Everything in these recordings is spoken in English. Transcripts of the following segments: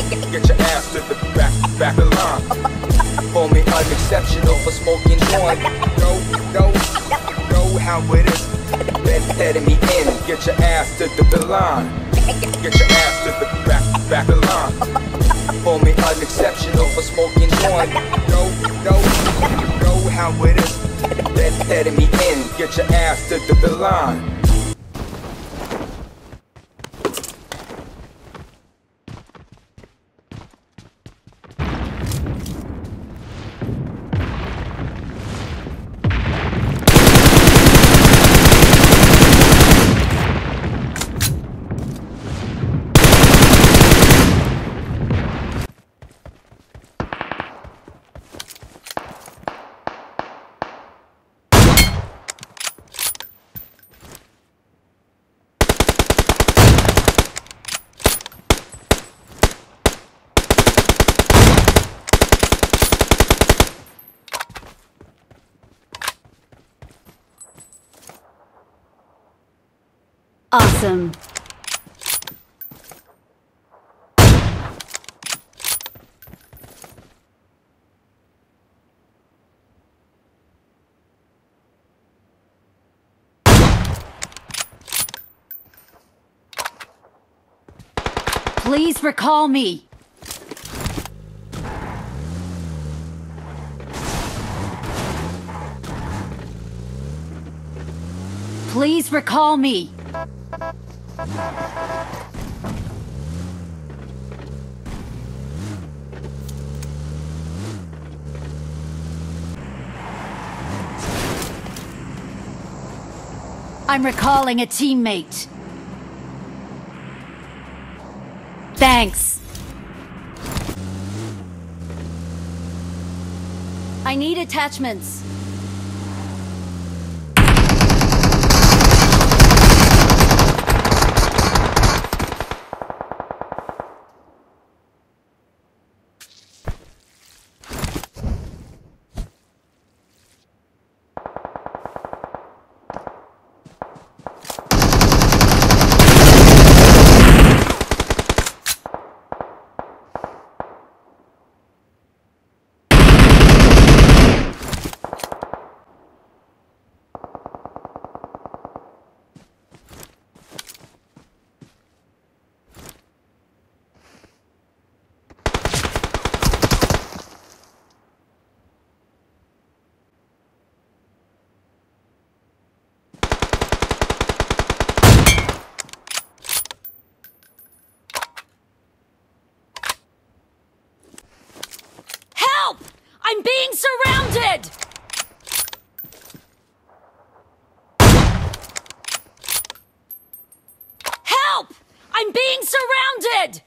Get your ass to the back of line. Call me unexceptional for smoking joint. Know how it is. Letting me in. Get your ass to the line. Get your ass to the back of line. Call me unexceptional for smoking joint. Know how it is. Letting me in. Get your ass to the line. Awesome. Please recall me. Please recall me. I'm recalling a teammate. Thanks. I need attachments. I'm being surrounded! Help! I'm being surrounded!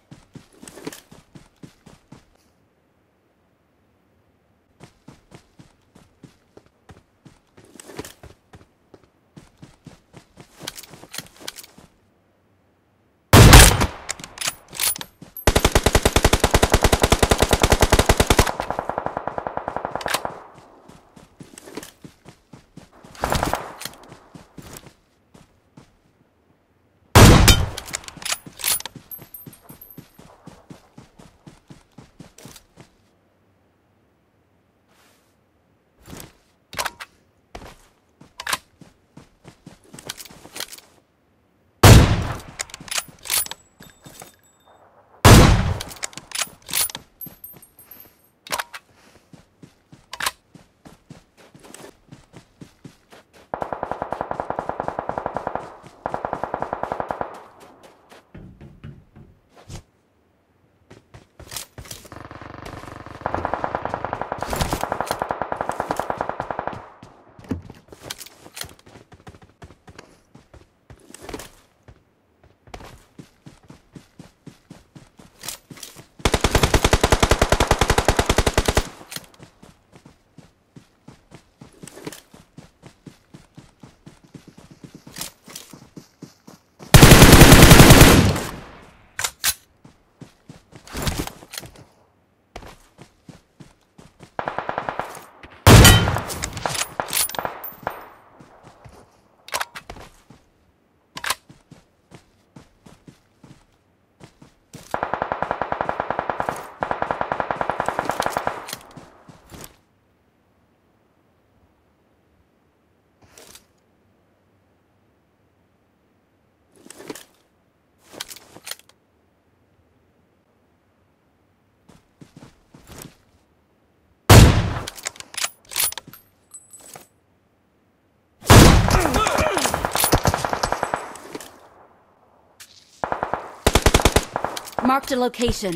Marked a location.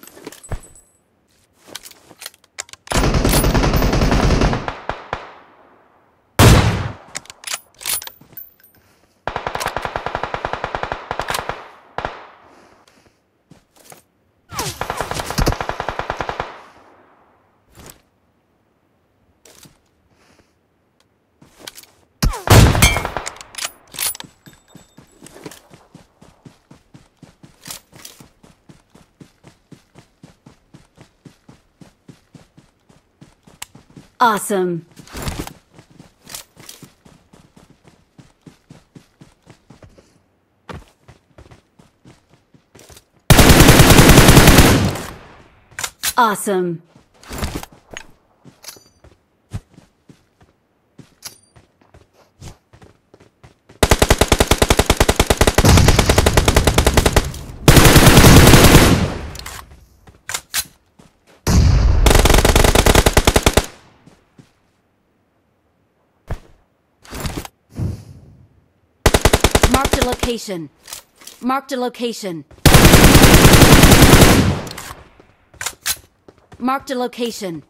Awesome. Awesome. Marked a location. Marked a location. Marked a location.